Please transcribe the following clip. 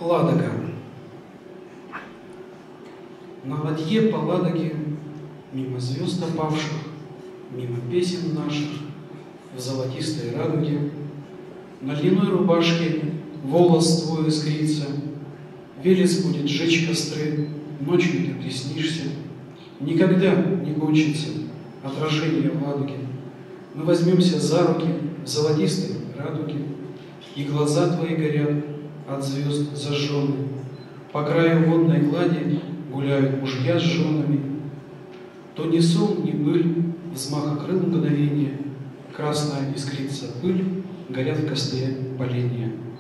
Ладога. На ладье по Ладоге, мимо звезд опавших, мимо песен наших, в золотистой радуге, на льняной рубашке волос твой искрится, Велес будет жечь костры, ночью ты приснишься. Никогда не кончится отражение в Ладоге. Мы возьмемся за руки в золотистой радуге, и глаза твои горят от звезд зажженные. По краю водной глади гуляют мужья с женами. То ни сон, ни быль, взмаха крыл мгновения, красная искрится пыль, горят в костре поленья.